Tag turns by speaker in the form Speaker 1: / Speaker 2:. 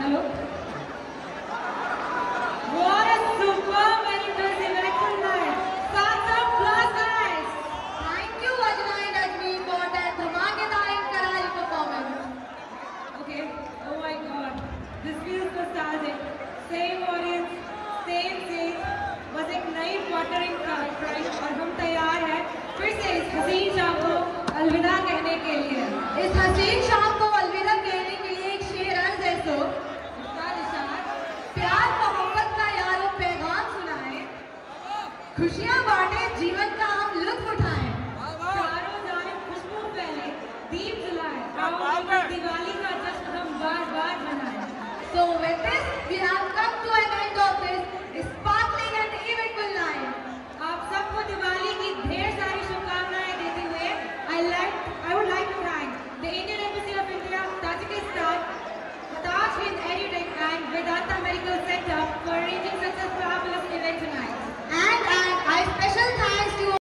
Speaker 1: Hello? What a superb and impressive election night! Start up, class guys!
Speaker 2: Thank you, Ajna and Ajmi, for that धमाकेदार and करारी performance.
Speaker 1: Okay, oh my god, this feels nostalgic. Same audience, same stage, बस एक नई watering price और हम तैयार हैं फिर से इस हसीन शाम को अलविदा कहने के लिए।
Speaker 2: इस हसीन शाम को अलविदा कहने के लिए एक शेर अर्ज है तो प्यार मोहब्बत का यारों पैगाम सुनाए, खुशियाँ बांटे जीवन का हम लुत्फ उठाएं,
Speaker 1: चारों जानिब खुशबू फैले, दीप जलाएं, आओ दिवाली का जश्न हम बार बार मनाएं।
Speaker 2: So with this, we have come to an end of this sparkling and eventful night.
Speaker 1: आप सबको दिवाली की ढेर सारी शुभकामनाएं देते हुए I would like to thank the Indian Embassy of India, Tajikistan, Taj Hind EduTech and Vedanta Medical Center for arranging such a fabulous event tonight.
Speaker 2: And I special thanks to